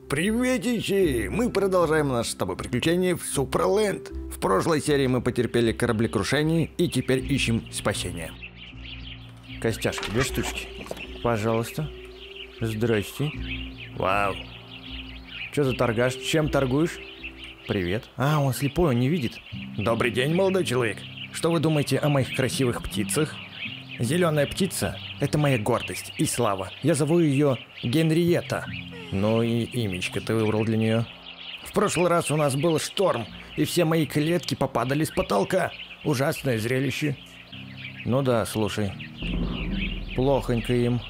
Приветичи! Мы продолжаем наше с тобой приключение в Суперленд. В прошлой серии мы потерпели кораблекрушение и теперь ищем спасение. Костяшки, 2 штучки. Пожалуйста. Здрасте. Вау. Чё за торгаш? Чем торгуешь? Привет. А, он слепой, он не видит. Добрый день, молодой человек. Что вы думаете о моих красивых птицах? Зеленая птица – это моя гордость и слава. Я зову ее Генриетта. Ну и имечко ты выбрал для нее. В прошлый раз у нас был шторм, и все мои клетки попадали с потолка. Ужасное зрелище. Ну да, слушай. Плохонько им.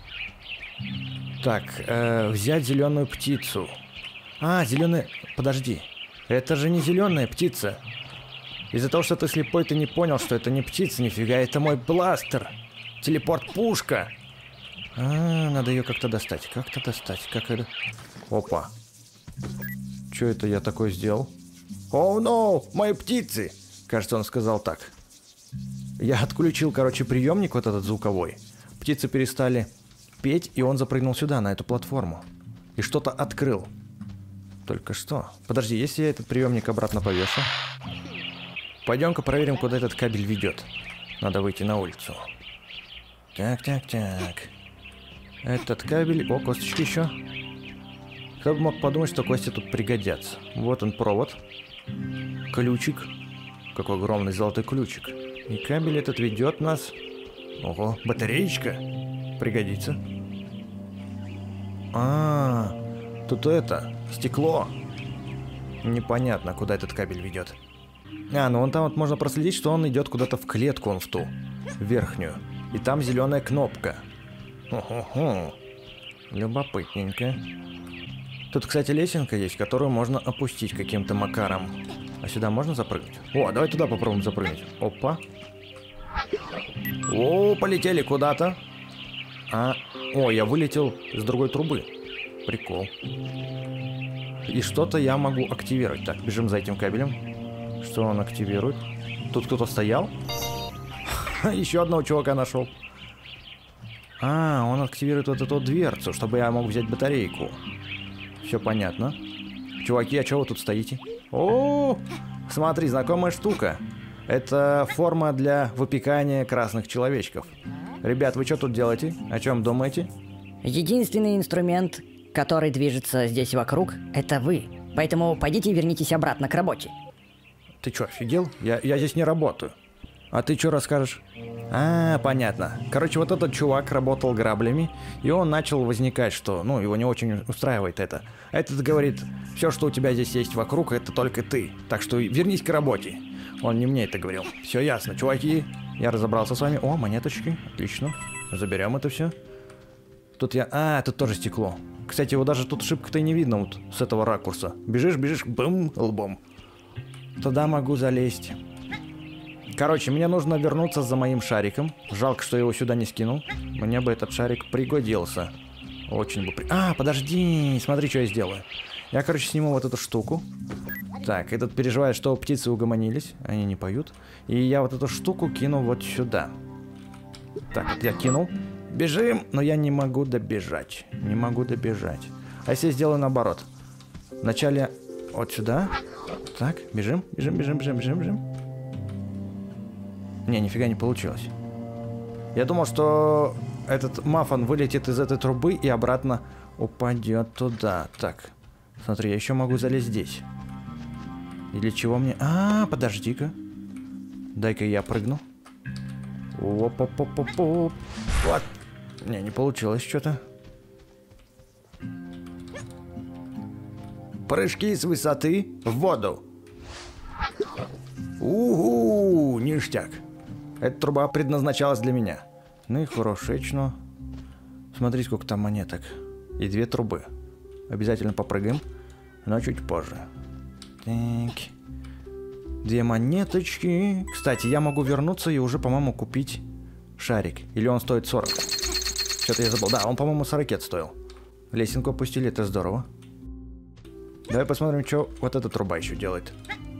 Так, взять зеленую птицу. А, зеленая... Подожди. Это же не зеленая птица. Из-за того, что ты слепой, ты не понял, что это не птица, нифига, это мой бластер. Телепорт-пушка. Надо ее как-то достать. Как-то достать. Как это? Опа. Что это я такое сделал? Оу, ноу, мои птицы. Кажется, он сказал так. Я отключил, короче, приемник вот этот звуковой. Птицы перестали петь, и он запрыгнул сюда, на эту платформу. И что-то открыл. Только что. Подожди, если я этот приемник обратно повешу. Пойдем-ка проверим, куда этот кабель ведет. Надо выйти на улицу. Так. Этот кабель... О, косточки еще. Кто бы мог подумать, что кости тут пригодятся. Вот он провод. Ключик. Какой огромный золотой ключик. И кабель этот ведет нас... Ого, батареечка. Пригодится. Тут это... Стекло. Непонятно, куда этот кабель ведет. Ну вон там вот можно проследить, что он идет куда-то в клетку, он в ту. Верхнюю. И там зеленая кнопка. Хо-хо-хо. Любопытненько. Тут, кстати, лесенка есть, которую можно опустить каким-то макаром. А сюда можно запрыгнуть? О, давай туда попробуем запрыгнуть. Опа. О, полетели куда-то. О, я вылетел с другой трубы. Прикол. И что-то я могу активировать. Так, бежим за этим кабелем. Что он активирует? Тут кто-то стоял? Еще одного чувака нашел. Он активирует вот эту дверцу, чтобы я мог взять батарейку. Все понятно. Чуваки, а что вы тут стоите? О, смотри, знакомая штука. Это форма для выпекания красных человечков. Ребят, вы что тут делаете? О чем думаете? Единственный инструмент, который движется здесь вокруг, это вы. Поэтому пойдите и вернитесь обратно к работе. Ты что, офигел? Я здесь не работаю. А ты что расскажешь? Понятно. Короче, вот этот чувак работал граблями, и он начал возникать, что, его не очень устраивает это. Этот говорит, все, что у тебя здесь есть вокруг, это только ты. Так что вернись к работе. Он не мне это говорил. Все ясно, чуваки. Я разобрался с вами. О, монеточки. Отлично. Заберем это все. Тут тут тоже стекло. Кстати, его даже тут шибко-то и не видно вот с этого ракурса. Бежишь, бум, лбом. Туда могу залезть. Короче, мне нужно вернуться за моим шариком. Жалко, что я его сюда не скинул. Мне бы этот шарик пригодился. Очень бы подожди, смотри, что я сделаю. Я, короче, сниму вот эту штуку. Так, этот переживает, что птицы угомонились. Они не поют. И я вот эту штуку кину вот сюда. Так, вот я кинул. Бежим, но я не могу добежать. Не могу добежать. А если я сделаю наоборот? Вначале вот сюда. Так, бежим. Не, нифига не получилось. Я думал, что этот мафон вылетит из этой трубы и обратно упадет туда. Так, смотри, я еще могу залезть здесь. И для чего мне... подожди-ка. Дай-ка я прыгну. Оп-оп-оп-оп-оп. Вот. Не получилось что-то. Прыжки с высоты в воду. Угу, ништяк. Эта труба предназначалась для меня. Ну и хорошечно. Смотри, сколько там монеток. И 2 трубы. Обязательно попрыгаем, но чуть позже. Так. 2 монеточки. Кстати, я могу вернуться и уже, по-моему, купить шарик. Или он стоит 40. Что-то я забыл. Да, он, по-моему, 40 стоил. Лесенку опустили, это здорово. Давай посмотрим, что вот эта труба еще делает.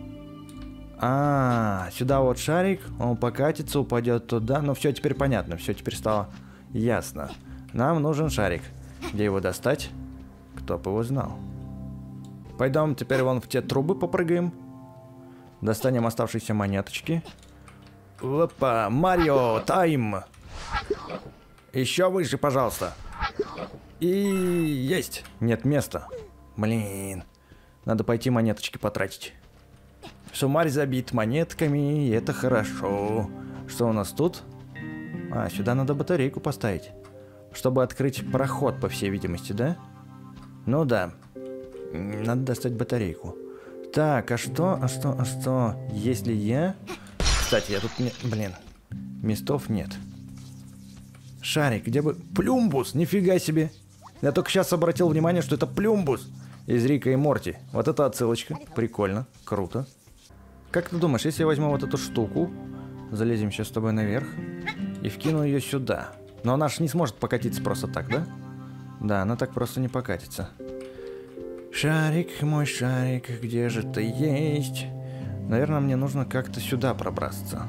Сюда вот шарик, он покатится, упадет туда. Ну все, теперь понятно, все теперь стало ясно. Нам нужен шарик. Где его достать? Кто бы его знал. Пойдем теперь вон в те трубы попрыгаем. Достанем оставшиеся монеточки. Опа, Марио, тайм! Еще выше, пожалуйста. И есть. Нет места. Блин. Надо пойти монеточки потратить. Суммарь забит монетками, и это хорошо. Что у нас тут? А, сюда надо батарейку поставить. Чтобы открыть проход, по всей видимости, да? Ну да. Надо достать батарейку. Так, а что? Если я... Кстати, я тут не... Блин. Местов нет. Шарик, где бы... Плюмбус, нифига себе. Я только сейчас обратил внимание, что это Плюмбус из Рика и Морти. Вот это отсылочка. Прикольно, круто. Как ты думаешь, если я возьму вот эту штуку, залезем сейчас с тобой наверх и вкину ее сюда. Но она же не сможет покатиться просто так, да? Да, она так просто не покатится. Шарик, мой шарик, где же ты есть? Наверное, мне нужно как-то сюда пробраться.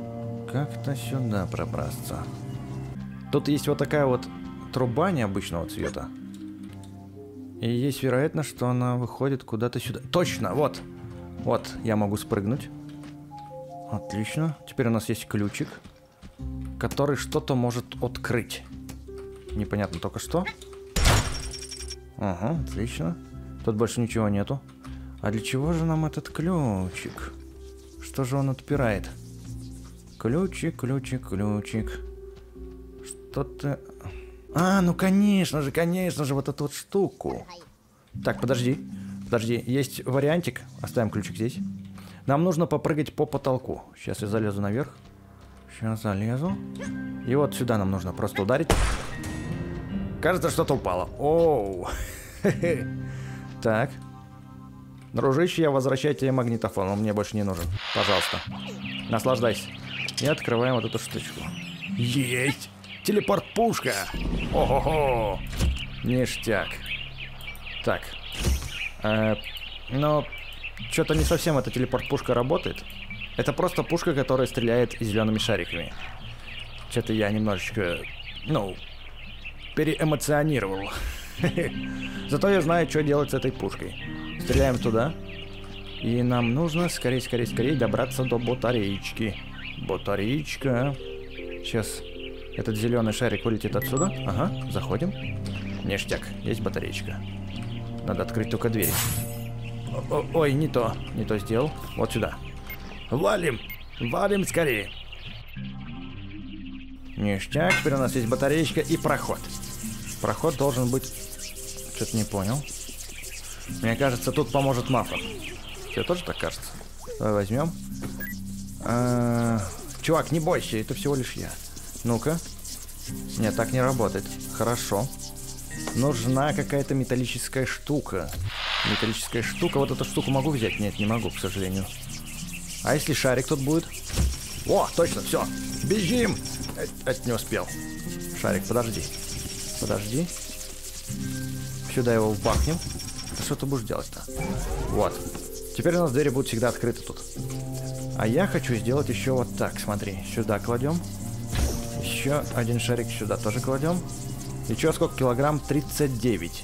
Тут есть вот такая вот труба необычного цвета. И есть вероятность, что она выходит куда-то сюда. Точно, вот. Вот, я могу спрыгнуть. Отлично. Теперь у нас есть ключик, который что-то может открыть. Непонятно только что. Ага, отлично. Тут больше ничего нету. А для чего же нам этот ключик? Что же он отпирает? Ключик. Что-то... А, ну конечно же, вот эту вот штуку. Так, подожди. Есть вариантик. Оставим ключик здесь. Нам нужно попрыгать по потолку. Сейчас я залезу наверх. И вот сюда нам нужно просто ударить. Кажется, что-то упало. Оу. Так. Дружище, я возвращаю тебе магнитофон. Он мне больше не нужен. Пожалуйста. Наслаждайся. И открываем вот эту штучку. Есть! Телепорт-пушка! О-хо-хо! Ништяк. Так. Но что-то не совсем эта телепорт-пушка работает. Это просто пушка, которая стреляет зелеными шариками. Что-то я немножечко, переэмоционировал. Зато я знаю, что делать с этой пушкой. Стреляем туда. И нам нужно скорее добраться до батареечки. Батареечка. Сейчас этот зеленый шарик вылетит отсюда. Ага, заходим. Ништяк, есть батареечка. Надо открыть только двери. Ой, не то сделал. Вот сюда. Валим скорее. Ништяк, теперь у нас есть батареечка и проход. Проход должен быть... Что-то не понял. Мне кажется, тут поможет мафа. Тебе тоже так кажется? Давай возьмем. Чувак, не бойся, это всего лишь я. Ну-ка. Нет, так не работает. Хорошо. Нужна какая-то металлическая штука. Вот эту штуку могу взять? Нет, не могу, к сожалению. А если шарик тут будет? О, точно, все. Бежим! Это не успел. Шарик, подожди. Сюда его вбахнем. А что ты будешь делать-то? Вот. Теперь у нас двери будут всегда открыты тут. А я хочу сделать еще вот так. Смотри, сюда кладем. Еще один шарик сюда тоже кладем. И что, сколько килограмм? 39.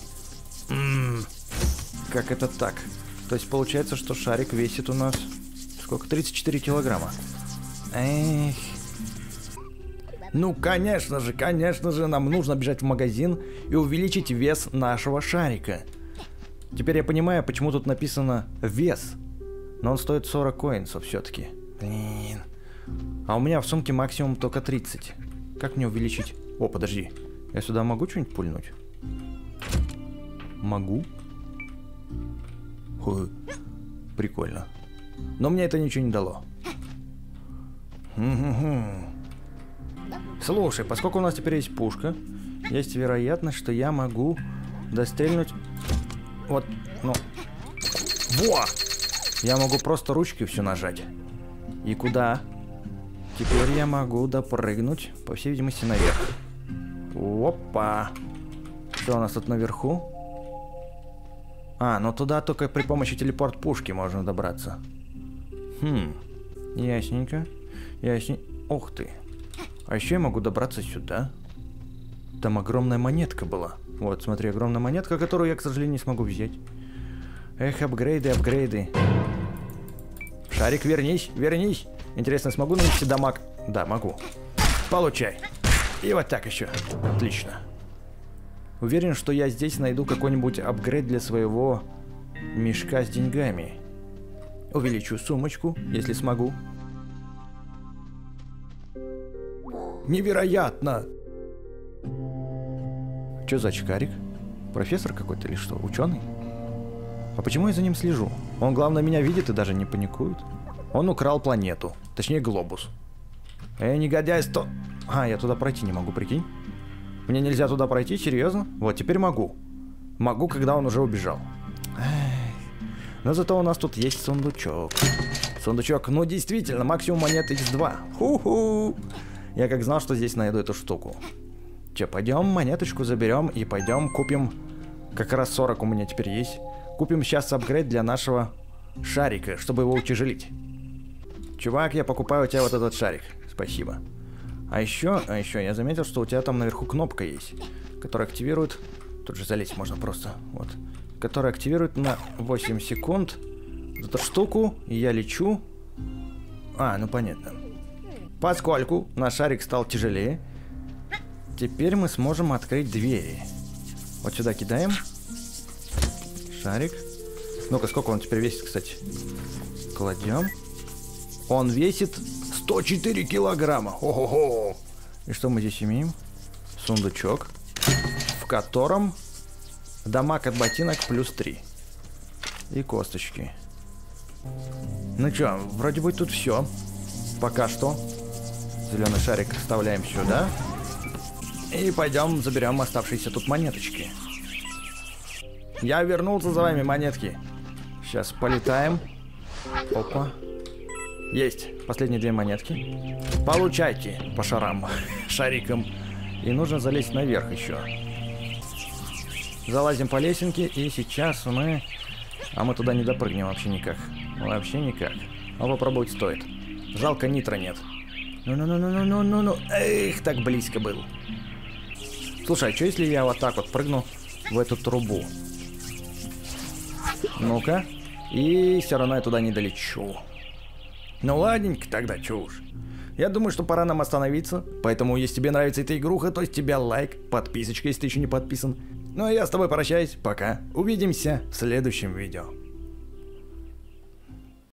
Как это так? То есть получается, что шарик весит у нас... Сколько? 34 килограмма. Эх. Ну, конечно же, нам нужно бежать в магазин и увеличить вес нашего шарика. Теперь я понимаю, почему тут написано «вес». Но он стоит 40 коинсов все-таки. Блин. А у меня в сумке максимум только 30. Как мне увеличить? О, подожди. Я сюда могу что-нибудь пульнуть? Могу. Фу. Прикольно. Но мне это ничего не дало. Слушай, поскольку у нас теперь есть пушка, есть вероятность, что я могу дострельнуть... Вот, Во! Я могу просто ручки все нажать. И куда? Теперь я могу допрыгнуть, по всей видимости, наверх. Опа! Что у нас тут наверху? Но туда только при помощи телепорт-пушки можно добраться. Ясненько. Ух ты. А еще я могу добраться сюда. Там огромная монетка была. Вот, смотри, огромная монетка, которую я, к сожалению, не смогу взять. Эх, апгрейды, апгрейды. Шарик, вернись, вернись. Интересно, смогу нанести дамаг? Да, могу. Получай. И вот так еще. Отлично. Уверен, что я здесь найду какой-нибудь апгрейд для своего мешка с деньгами. Увеличу сумочку, если смогу. Невероятно! Что за очкарик? Профессор какой-то или что? Ученый? А почему я за ним слежу? Он, главное, меня видит и даже не паникует. Он украл планету. Точнее, глобус. Негодяй, сто... А, я туда пройти не могу, прикинь? Мне нельзя туда пройти, серьезно? Вот, теперь могу. Могу, когда он уже убежал. Но зато у нас тут есть сундучок. Сундучок, ну действительно, максимум монет X2. Ху-ху! Я как знал, что здесь найду эту штуку. Че, пойдем монеточку заберем и пойдем купим... Как раз 40 у меня теперь есть. Купим сейчас апгрейд для нашего шарика, чтобы его утяжелить. Чувак, я покупаю у тебя вот этот шарик. Спасибо. А еще я заметил, что у тебя там наверху кнопка есть, которая активирует... Тут же залезть можно просто, вот. Которая активирует на 8 секунд вот эту штуку, и я лечу. А, ну понятно. Поскольку наш шарик стал тяжелее, теперь мы сможем открыть двери. Вот сюда кидаем. Шарик. Ну-ка, сколько он теперь весит, кстати? Кладем. Он весит 104 килограмма. Хо-хо-хо. И что мы здесь имеем? Сундучок, в котором дамаг от ботинок плюс 3. И косточки. Ну чё, вроде бы тут все. Пока что. Зеленый шарик вставляем сюда. И пойдем заберем оставшиеся тут монеточки. Я вернулся за вами, монетки. Сейчас полетаем. Опа. Есть. Последние 2 монетки. Получайте по шарам. Шариком. И нужно залезть наверх еще. Залазим по лесенке. И сейчас мы... А мы туда не допрыгнем вообще никак. Вообще никак. Но попробовать стоит. Жалко, нитро нет. Ну-ну-ну-ну-ну-ну-ну. Эх, так близко был. Слушай, а что если я вот так вот прыгну в эту трубу? Ну-ка. И все равно я туда не долечу. Ну ладненько, тогда чё уж. Я думаю, что пора нам остановиться. Поэтому, если тебе нравится эта игруха, то с тебя лайк, подписочка, если ты еще не подписан. Ну а я с тобой прощаюсь. Пока. Увидимся в следующем видео.